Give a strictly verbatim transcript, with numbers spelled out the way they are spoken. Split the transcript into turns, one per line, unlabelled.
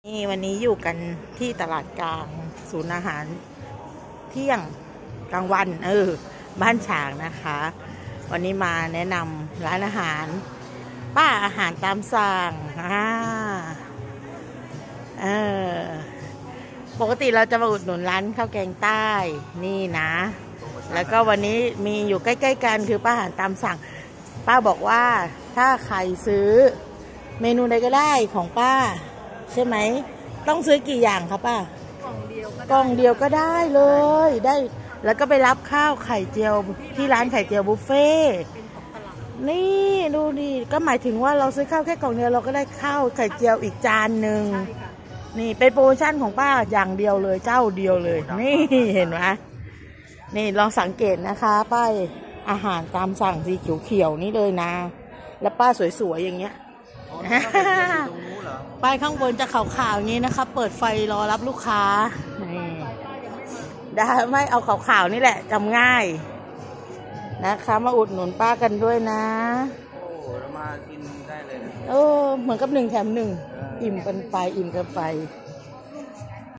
นี่วันนี้อยู่กันที่ตลาดกลางศูนย์อาหารเที่ยงกลางวันเออบ้านฉางนะคะวันนี้มาแนะนำร้านอาหารป้าอาหารตามสั่งอ่าเออปกติเราจะมาอุดหนุนร้านข้าวแกงใต้นี่นะแล้วก็วันนี้มีอยู่ใกล้ๆกันคือป้าอาหารตามสั่งป้าบอกว่าถ้าใครซื้อเมนูใดก็ได้ของป้าใช่ไหมต้องซื้อกี่อย่างครับป้ากล่องเดียวก็กล่องเดียวก็ได้เลยได้แล้วก็ไปรับข้าวไข่เจียวที่ร้านไข่เจียวบุฟเฟ่นี่ดูดิก็หมายถึงว่าเราซื้อข้าวแค่กล่องเดียวเราก็ได้ข้าวไข่เจียวอีกจานหนึ่งนี่เป็นโปรโมชั่นของป้าอย่างเดียวเลยเจ้าเดียวเลยนี่เห็นไหมนี่ลองสังเกตนะคะป้ายอาหารตามสั่งสีเขียวๆนี่เลยนะแล้วป้าสวยๆอย่างเงี้ยป้ายข้างบนจะขาวๆอย่างนี้นะคะเปิดไฟรอรับลูกค้านี่ได้ไม่เอาขาวๆนี่แหละจำง่ายนะคะมาอุดหนุนป้ากันด้วยนะ
โอ้แล้วมากินได้เลยนะ
เออเหมือนกับหนึ่งแถมหนึ่งอิ่มกันไปอิ่มกันไป